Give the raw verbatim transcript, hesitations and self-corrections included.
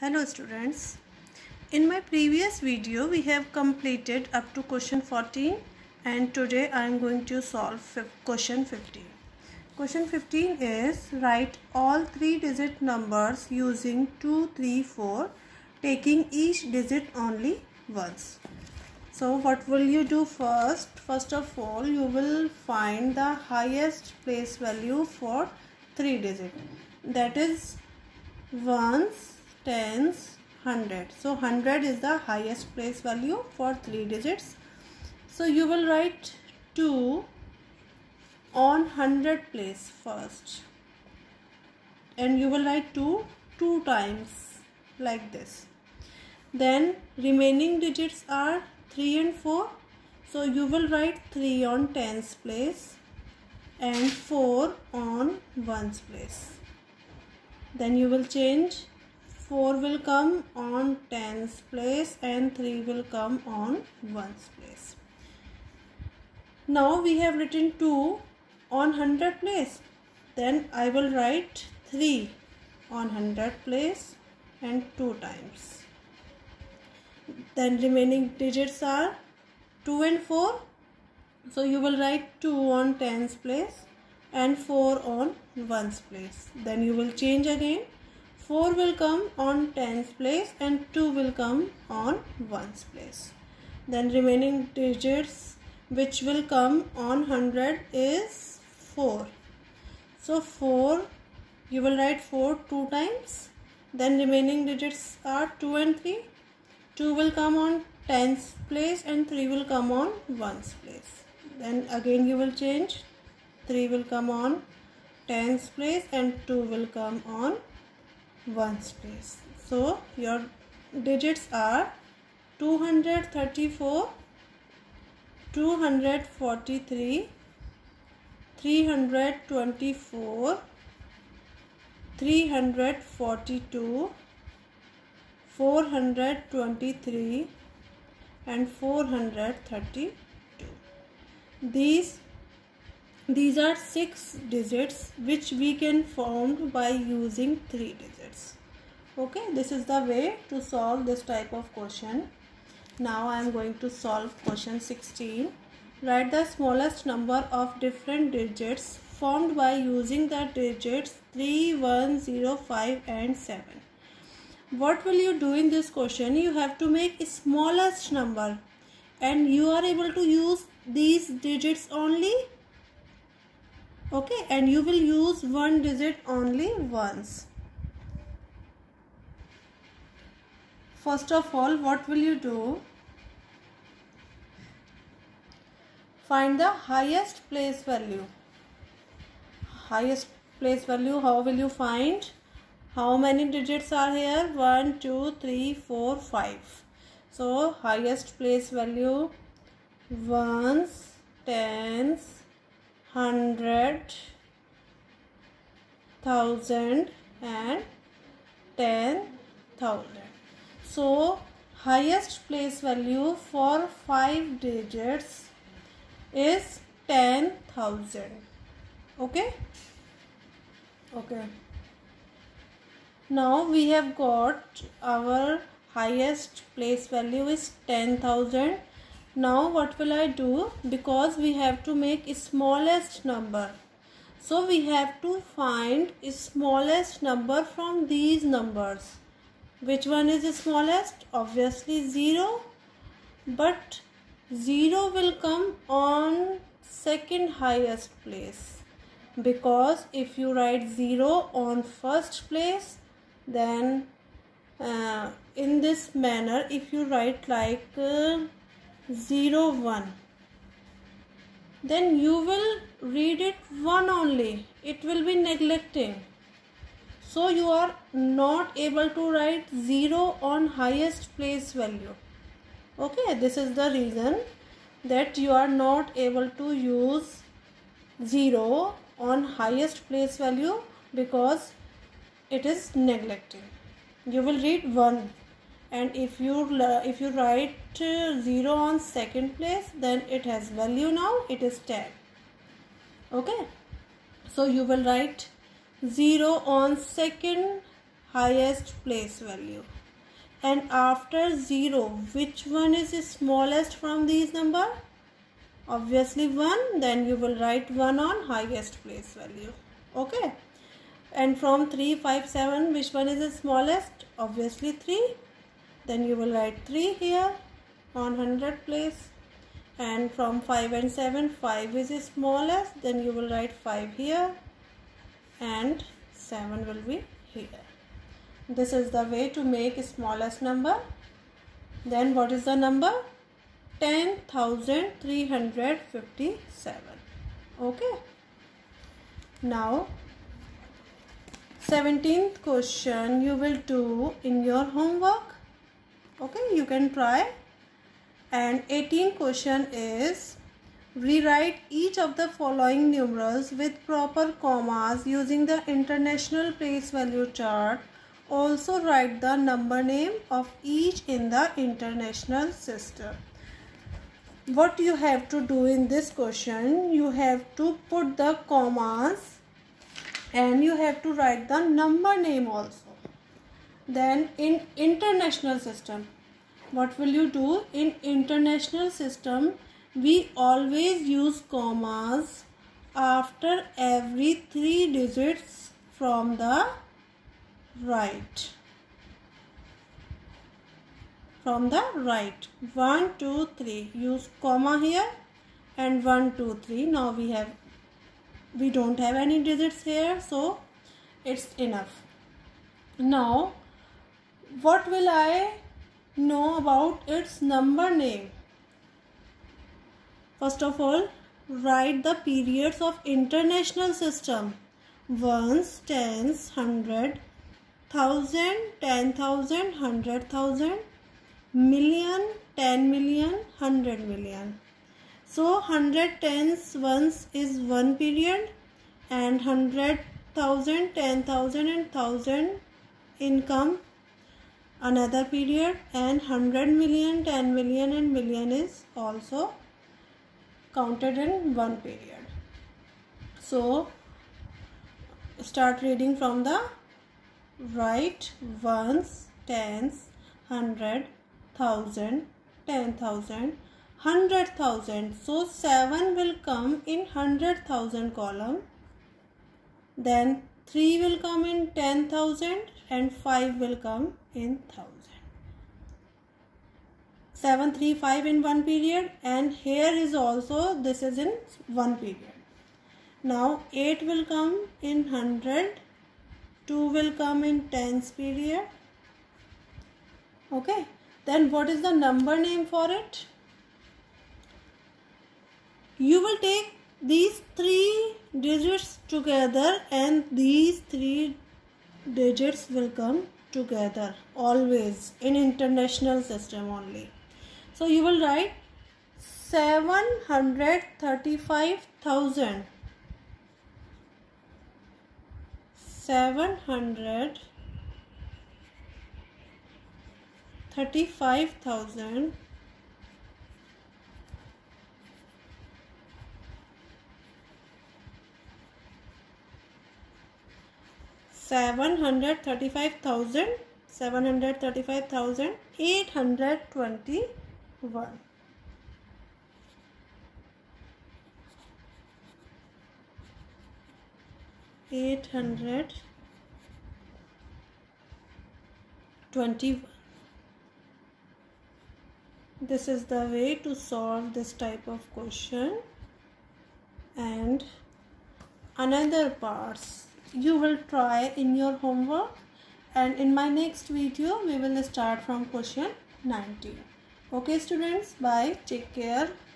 Hello students, in my previous video we have completed up to question fourteen and today I am going to solve question fifteen. Question fifteen is write all three digit numbers using two, three, four, taking each digit only once. So what will you do first? First of all you will find the highest place value for three digit, that is ones, tens, hundred. So hundred is the highest place value for three digits. So you will write two on hundred place first, and you will write two two times like this. Then remaining digits are three and four. So you will write three on tens place and four on ones place. Then you will change. four will come on tens place and three will come on ones place. Now we have written two on hundred place. Then I will write three on hundred place and two times. Then remaining digits are two and four. So you will write two on tens place and four on ones place. Then you will change again. four will come on tens place and two will come on ones place. Then remaining digits which will come on hundred is four. So four, you will write four two times. Then remaining digits are two and three. two will come on tens place and three will come on ones place. Then again you will change. three will come on tens place and two will come on ones place. So your digits are two hundred thirty-four, two hundred forty-three, three hundred twenty-four, three hundred forty-two, four hundred twenty-three and four hundred thirty-two. These These are six digits which we can form by using three digits. Okay, this is the way to solve this type of question. Now I am going to solve question sixteen. Write the smallest number of different digits formed by using the digits three, one, zero, five and seven. What will you do in this question? You have to make a smallest number and you are able to use these digits only. Okay, and you will use one digit only once. First of all, what will you do? Find the highest place value. Highest place value, how will you find? How many digits are here? one, two, three, four, five. So, highest place value ones, tens, hundred, thousand and ten thousand. So highest place value for five digits is ten thousand. Okay. Okay. Now we have got our highest place value is ten thousand. Now what will I do? Because we have to make a smallest number. So we have to find a smallest number from these numbers. Which one is the smallest? Obviously zero. But zero will come on second highest place. Because if you write zero on first place, then uh, in this manner, if you write like uh, zero, one, then you will read it one only. It will be neglecting. So you are not able to write zero on highest place value. Okay, this is the reason that you are not able to use zero on highest place value, because it is neglecting. You will read one. And if you if you write zero on second place, then it has value now, it is ten. Okay. So you will write zero on second highest place value. And after zero, which one is the smallest from these number? Obviously one. Then you will write one on highest place value. Okay. And from three, five, seven, which one is the smallest? Obviously three. Then you will write three here on hundred place. And from five and seven, five is the smallest. Then you will write five here. And seven will be here. This is the way to make smallest number. Then what is the number? ten thousand three hundred fifty-seven. Okay. Now seventeenth question you will do in your homework. Okay, you can try. And eighteenth question is rewrite each of the following numerals with proper commas using the international place value chart. Also write the number name of each in the international system. What you have to do in this question, you have to put the commas and you have to write the number name also. Then in international system, what will you do? In international system, we always use commas after every three digits from the right. From the right. one, two, three. Use comma here and one, two, three. Now we have, we don't have any digits here, so it's enough. Now, what will I know about its number name? First of all, write the periods of international system. Ones, tens, hundred, thousand, ten thousand, hundred thousand, million, ten million, hundred million. So hundred tens ones is one period and hundred thousand, ten thousand and thousand income another period, and hundred million, ten million and million is also counted in one period. So start reading from the right. Ones, tens, hundred, thousand, ten thousand, hundred thousand. So seven will come in hundred thousand column. Then three will come in ten thousand and five will come in thousand. seven, three, five in one period, and here is also, this is in one period. Now eight will come in hundred, two will come in tens period. Okay. Then what is the number name for it? You will take these three digits together and these three digits will come together always in international system only. So you will write seven hundred thirty-five thousand. seven hundred thirty-five thousand seven hundred thirty-five thousand seven hundred thirty-five thousand eight hundred twenty-one. eight hundred twenty-one. This is the way to solve this type of question. And another parts you will try in your homework, and in my next video we will start from question nineteen. Okay students, bye, take care.